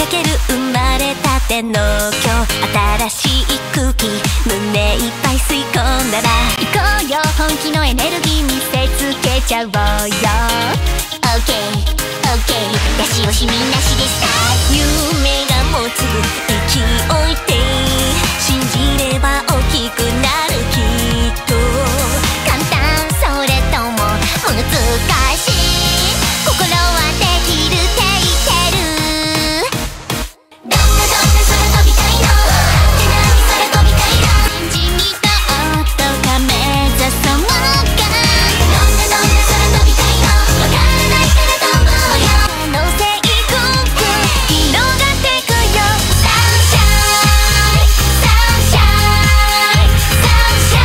ける生まれたての今日、新しい空気胸いっぱい吸い込んだら行こうよ、本気のエネルギー見せつけちゃおうよ。 OK OK 出し惜しみなしでした。夢が持つ勢いって信じれば大きくなる、きっと簡単それとも難しい、心はできるって言ってる。どんな空飛びたいの、って何空飛びたいの、信じみと夫が目指そうか。どんな空飛びたいの、わからないから飛ぼうよ。可能性空気広がってくよ。サンシャインサンシャインサンシャ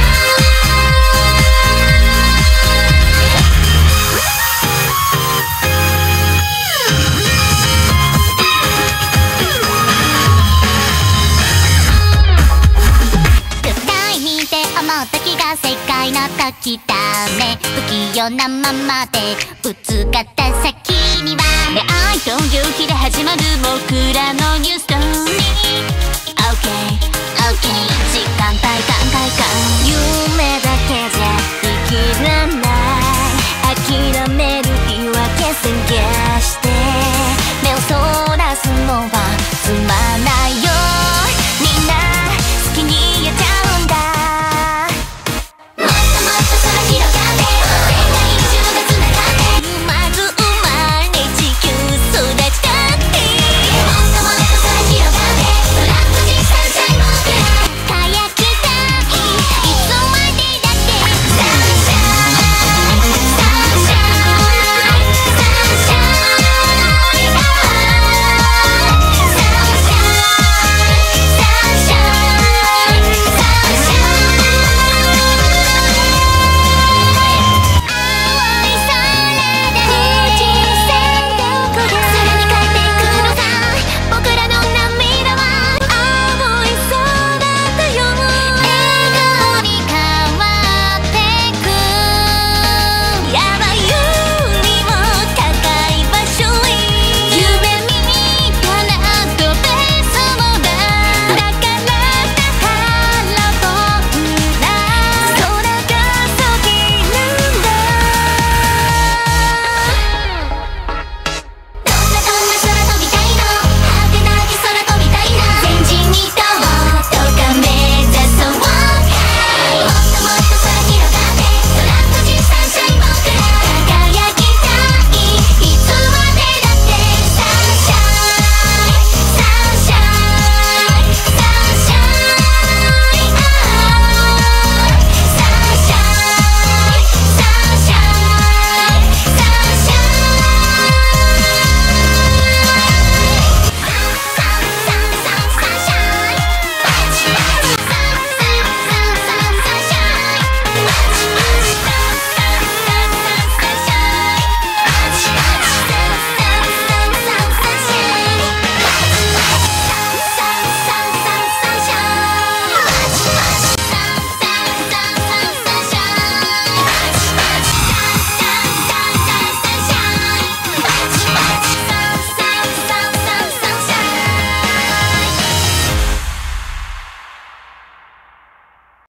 舞台見て思った気が世界の時だね。不器用なままでぶつかった先には恋愛という日で始まる僕らのニュース